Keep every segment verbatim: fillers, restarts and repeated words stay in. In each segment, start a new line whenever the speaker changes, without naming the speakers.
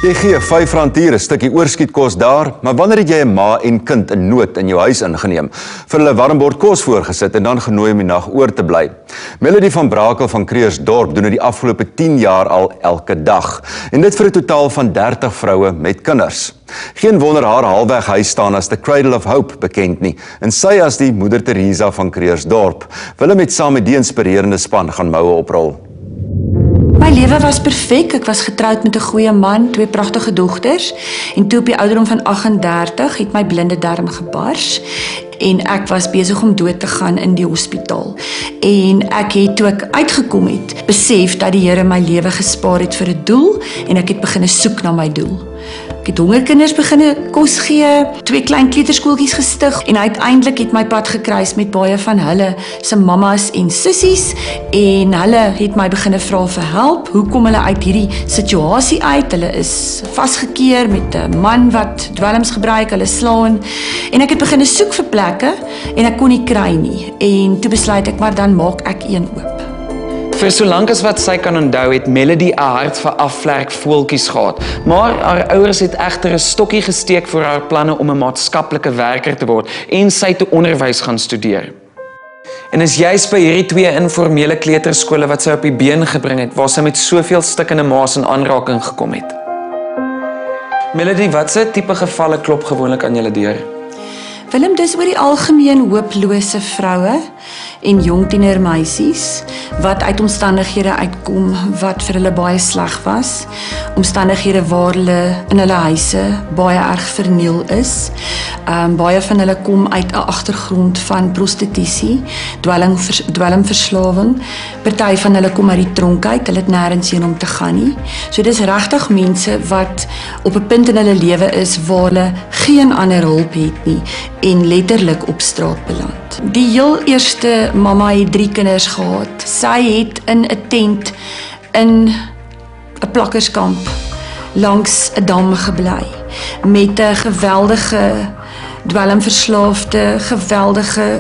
Jy gee vyf rand hier 'n stukkie oorskietkos daar, maar wanneer het jy 'n ma en kind in nood in jou huis ingeneem, vir hulle warm bord kos voorgesit en dan genooi om die nag oor te bly? Melody van Brakel van Creersdorp doen dit die afgelope tien jaar al elke dag, en dit vir 'n totaal van dertig vroue met kinders. Geen wonder haar halfweg huis staan as the Cradle of Hope bekend nie, en sy as die Moeder Teresa van Creersdorp wil met saam met die inspirerende span gaan moue oprol.
My lewe was perfek. Ek was getroud met 'n goeie man, twee pragtige dogters, en toe op die ouderdom van agt en dertig het my blinde darm gebars en ek was besig om dood te gaan in die hospitaal. En ek het toe ek uitgekom het, besef dat die Here my lewe gespaar het vir 'n doel, en ek het begine soek na my doel. Ek het hongerkinders beginne kos gee, twee klein kleuterskooltjies gestig, en uiteindelik het my pad gekruis met baie van hulle se mammas en sissies, en hulle het my beginne vra vir help. Hoe kom hulle uit hierdie situasie uit? Hulle is vasgekeer met 'n man wat dwelms gebruik, hulle slaan, en ek het beginne soek vir plekke en ek kon nie kry nie. En toe besluit ek, maar dan maak ek een oop.
Vir solank as wat sy kan onthou het Melody 'n hart vir afvlerk voeltjies gehad, maar haar ouers het egter 'n stokkie gesteek vir haar planne om 'n maatskaplike werker te word en sy te onderwys gaan studeer. En is juist by hierdie twee informele kleuterskole wat sy op die been gebring het, waar sy met soveel stikkende ma's in aanraking gekom het. Melody, watse tipe gevalle klop gewoonlik aan julle deur?
Willem, dis oor die algemeen hooplose vroue en jong tienermeisies wat uit omstandighede uitkom wat vir hulle baie sleg was, omstandighede waar hulle in hulle huise baie erg verniel is. Um, baie van hulle kom uit 'n agtergrond van prostitusie, dwelm, dwelmverslawing. Party van hulle kom uit die tronk uit, hulle het nêrens heen om te gaan nie. So dis regtig mense wat op 'n punt in hulle lewe is waar hulle geen ander hulp het nie en letterlik op straat beland. Die heel eerste mamma het drie kinders gehad. Sy het in 'n tent in 'n plakkerskamp langs 'n dam gebly met 'n geweldige dwelmverslaafde, geweldige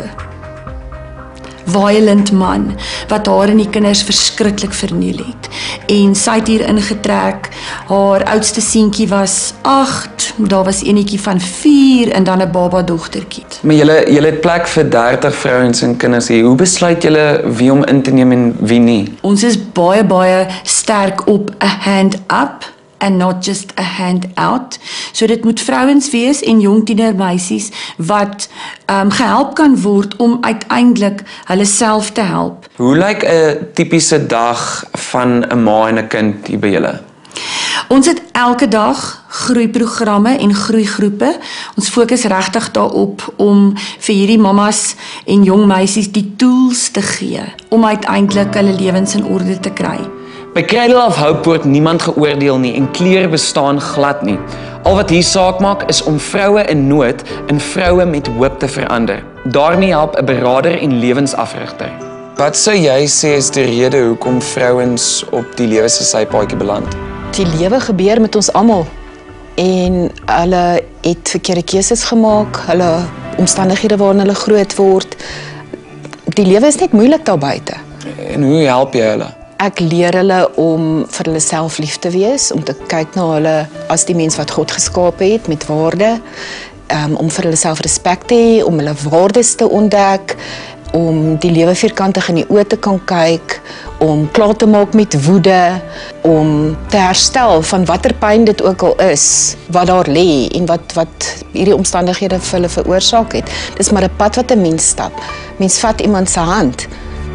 violent man wat haar en die kinders verskriklik verniel het. En sy het hier ingetrek. Haar oudste seentjie was agt, daar was eenetjie van vier en dan 'n baba dogtertjie.
Maar julle julle het plek vir dertig vrouens en kinders hier. Hoe besluit julle wie om in te neem en wie nie?
Ons is baie baie sterk op 'n hand up and not just a hand out. So dit moet vrouens wees en jong tienermeisies wat um, gehelp kan word om uiteindelik hulle self te help.
Hoe lyk 'n tipiese dag van 'n ma en 'n kind hier by julle?
Ons het elke dag groeiprogramme en groeigroepe. Ons fokus regtig daarop om vir hierdie mammas en jong meisies die tools te gee om uiteindelik hulle lewens in orde te kry.
By Cradle of Hope word niemand geoordeel nie en kleur bestaan glad nie. Al wat hier saak maak is om vroue in nood in vroue met hoop te verander. Daarmee help 'n beraader en lewensafrigter. Wat sou jy sê is die rede hoekom vrouens op die lewe se sypaadjie beland?
Die lewe gebeur met ons almal en hulle het verkeerde keuses gemaak, hulle omstandighede waarin hulle groot word. Die lewe is net moeilik daar buite.
En hoe help jy hulle?
Ek leer hulle om vir hulle self lief te wees, om te kyk na hulle as die mens wat God geskaap het met waarde, um, om vir hulle self respek te hê, om hulle waardes te ontdek, om die lewe vierkantig in die oë te kan kyk, om klaar te maak met woede, om te herstel van watter pyn dit ook al is, wat daar lê en wat, wat hierdie omstandighede vir hulle veroorsaak het. Dis maar 'n pad wat 'n mens stap. Mens vat iemand se hand.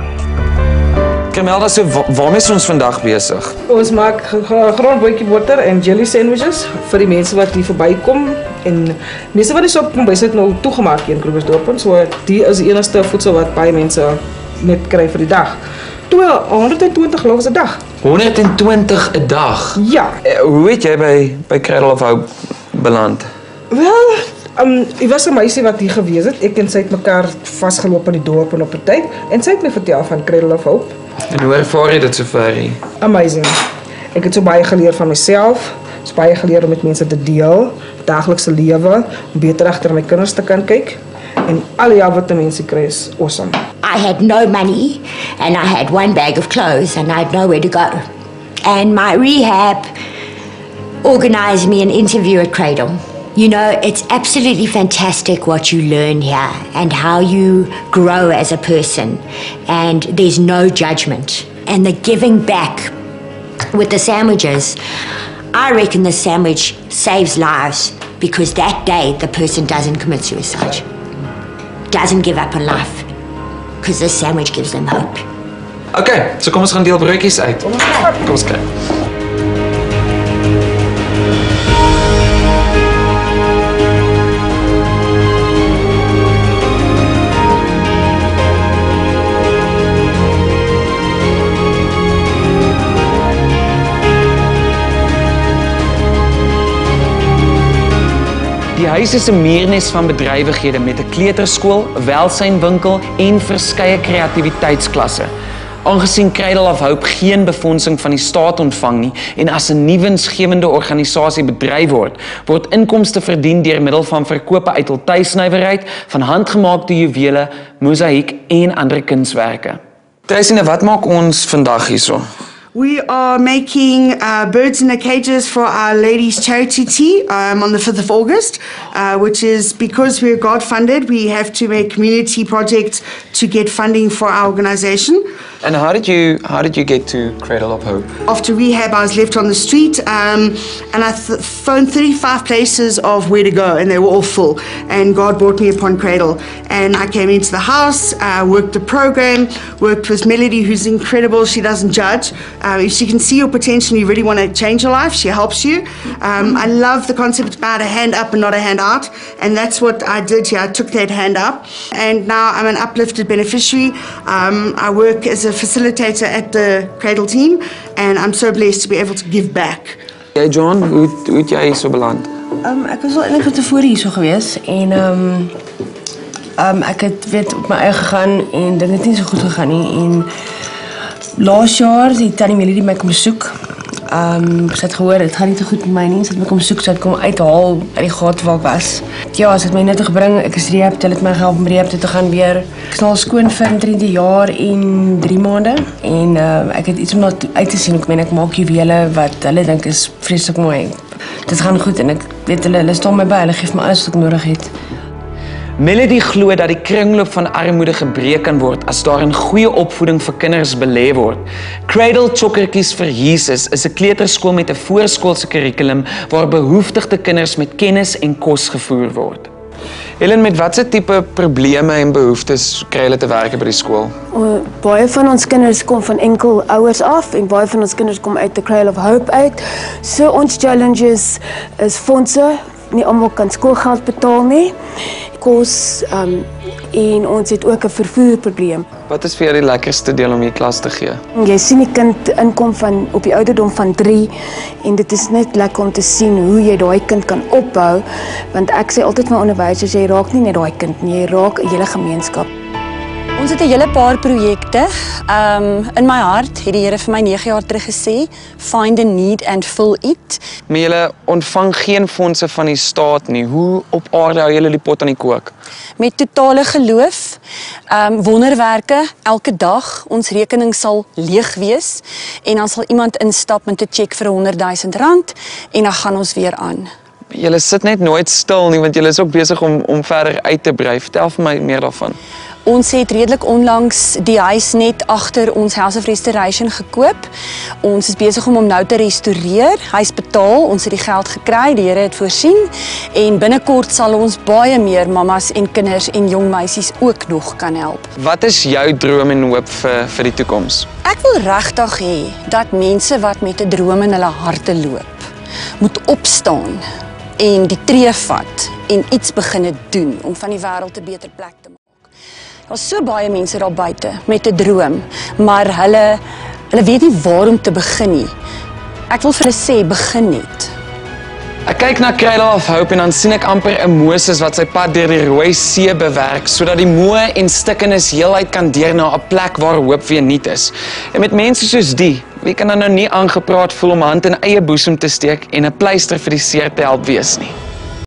Carmelda, so wa waarmee is ons vandag besig?
Ons maak grondbootjie boter en jelly sandwiches vir die mense wat hier verbykom. En mense wat die shop kom bysit nou toegemaak hier in Creersdorp, so die is die enigste voedsel wat baie mense net kry vir die dag. honderd en twintig loaves 'n dag.
honderd en twintig 'n dag?
Ja.
Hoe het jy by by Cradle of Hope beland?
Wel, um, ek was 'n meisie wat hier gewees het. Ek en sy het mekaar vasgeloop in die dorp en op 'n tyd en sy het my vertel van Cradle of Hope.
En hoe ervaar jy dit sover hier?
Amazing. Ek het so baie geleer van myself, so baie geleer om met mense te deel, daaglikse lewe, om beter agter my kinders te kan kyk. En al die hulp wat mense kry is awesome.
I had no money and I had one bag of clothes and I had nowhere to go. And my rehab organise me an interview at Cradle. You know, it's absolutely fantastic what you learn here and how you grow as a person. And there's no judgment. And the giving back with the sandwiches, I reckon the sandwich saves lives because that day the person doesn't commit suicide, doesn't give up on life, because the sandwich gives them hope.
Okay, so kom ons gaan deel broodjies uit. Kom ons kyk. Kom ons kyk. Die huis is 'n muurnes van bedrywighede met 'n kleuterskool, welsynwinkel en verskeie kreatiwiteitsklasse. Aangesien Cradle of Hope geen befondsing van die staat ontvang nie en as 'n nie-winsgewende organisasie bedryf word, word inkomste verdien deur middel van verkope uit hul tuisnywerheid van handgemaakte juwele, mosaïek en ander kunswerke. Tracine, wat maak ons vandag hierso?
We are making uh, birds in the cages for our ladies' charity tea um, on the fifth of August, uh, which is because we're God-funded, we have to make community projects to get funding for our organisation.
And how did you how did you get to Cradle of Hope?
After rehab, I was left on the street, um, and I th- phoned thirty-five places of where to go, and they were all full. And God brought me upon Cradle, and I came into the house, uh, worked the program, worked with Melody, who's incredible. She doesn't judge. Uh, if she can see your potential, you really want to change your life, she helps you. Um, I love the concept about a hand up and not a hand out, and that's what I did here. I took that hand up, and now I'm an uplifted beneficiary. Um, I work as a facilitator at the Cradle team, and I'm so blessed to be able to give back.
Hey John, hoe hoe het jy hier so beland?
Um, ek was al eintlik van tevore hier so gewees en um, um, ek het weet op my eie gegaan en dit het nie so goed gegaan nie en laas jaar die tannie Melody my kom besoek. Um, sy het gehoor, het gaan nie te goed met my nie, sy het my kom besoek, sy het kom uithaal uit die gat waar ek was. Ja, sy het my net te gebring, ek is rehab, hulle het my gehelp om rehab toe te gaan weer. Ek is nou al skoon vir drieëntwintig jaar en drie maande en uh, ek het iets om na uit te sien, ek meen ek maak juwele wat hulle dink is vreeslik mooi. Dit gaan goed en ek weet hulle, hulle staan my by, hulle geef my alles wat ek nodig het.
Melody glo dat die kringloop van armoede gebreek kan word as daar 'n goeie opvoeding vir kinders belê word. Cradle Chokkertjies vir Jesus is 'n kleuterskool met 'n voorskoolse kurrikulum waar behoeftigde kinders met kennis en kos gevoer word. Helen, met watse tipe probleme en behoeftes kry hulle te werk by die skool?
O, baie van ons kinders kom van enkel ouers af en baie van ons kinders kom uit die Cradle of Hope uit. So ons challenges is fondse, nie almal kan skoolgeld betaal nie. Kos um, en ons het ook 'n vervoerprobleem.
Wat is vir jou die lekkerste deel om hier klas te gee?
Jy sien die kind inkom van op die ouderdom van drie en dit is net lekker om te sien hoe jy daai kind kan opbou, want ek sê altyd vir my onderwysers, jy raak nie net daai kind nie, jy raak 'n hele gemeenskap.
Ons het 'n hele paar projekte. Um, in my hart het die Here vir my nege jaar terug gesê, find a need and fill it.
Maar julle ontvang geen fondse van die staat nie. Hoe op aarde hou julle die pot aan die kook?
Met totale geloof, um, wonderwerke, elke dag, ons rekening sal leeg wees en dan sal iemand instap met 'n cheque vir honderd duisend rand en dan gaan ons weer aan.
Julle sit net nooit stil nie, want julle is ook besig om, om verder uit te brei. Vertel vir my meer daarvan.
Ons het redelik onlangs die huis net agter ons House of Restoration gekoop. Ons is besig om hom nou te restoreer. Hy's betaal, ons het die geld gekry, die Here het voorsien en binnekort sal ons baie meer mammas en kinders en jong meisies ook nog kan help.
Wat is jou droom en hoop vir, vir die toekoms?
Ek wil regtig hê dat mense wat met 'n droom in hulle harte loop, moet opstaan en die tree vat en iets begin doen om van die wêreld 'n beter plek te maak. Daar's so baie mense daar buite met 'n droom, maar hulle hulle weet nie waar om te begin nie. Ek wil vir hulle sê, begin net.
Ek kyk na Cradle of Hope en dan sien ek amper 'n Moses wat sy pad deur die Rooi See bewerk, sodat die moe en stikkenis heelheid kan deur na 'n plek waar hoop weer nuut is. En met mense soos die, wie kan dan nou nie aangepraat voel om hand in eie boesem te steek en 'n pleister vir die seer te help wees nie?